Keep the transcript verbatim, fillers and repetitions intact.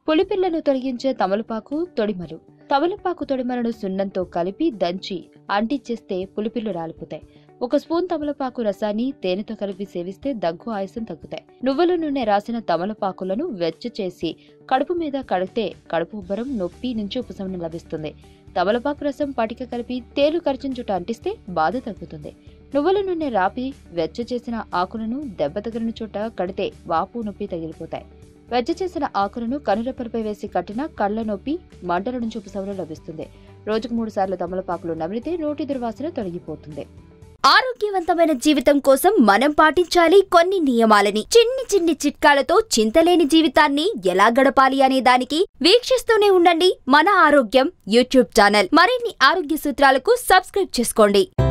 పులిపిల్లను తొలగించే తమలపాకు తొడిమలు. తమలపాకు తొడిమలను సున్నంతో కలిపి దంచి అంటించేస్తే పులిపిల్లు రాలిపోతాయి. ఒక స్పూన్ తమలపాకు రసాన్ని తేనెతో కలిపి సేవిస్తే దగ్గు, ఆయాసం తగ్గుతాయి. నువ్వుల నూనె రాసిన తమలపాకులను వెచ్చ చేసి కడుపు మీద కడితే కడుపు ఉబ్బరం, నొప్పి నుంచి ఉపశమనం లభిస్తుంది. తమలపాకు రసం పటిక కలిపి తేలు కరిచిన చుట్ట అంటిస్తే బాధ తగ్గుతుంది. నువ్వుల నూనె రాపి వెచ్చ చేసిన ఆకులను దెబ్బ తగిలిన చోట కడితే వాపు, నొప్పి తగిలిపోతాయి. వెచ్చ చేసిన ఆకులను కనురెప్పలపై వేసి కట్టిన కళ్ల నొప్పి, మంటల నుంచి ఉపశమనం లభిస్తుంది. రోజుకు మూడు సార్లు తమలపాకులు నమిలితే నోటి దుర్వాసన తొలగిపోతుంది. ఆరోగ్యవంతమైన జీవితం కోసం మనం పాటించాలి కొన్ని నియమాలని. చిన్ని చిన్ని చిట్కాలతో చింతలేని జీవితాన్ని ఎలా గడపాలి అనే దానికి వీక్షిస్తూనే ఉండండి మన ఆరోగ్యం యూట్యూబ్ ఛానల్. మరిన్ని ఆరోగ్య సూత్రాలకు సబ్స్క్రైబ్ చేసుకోండి.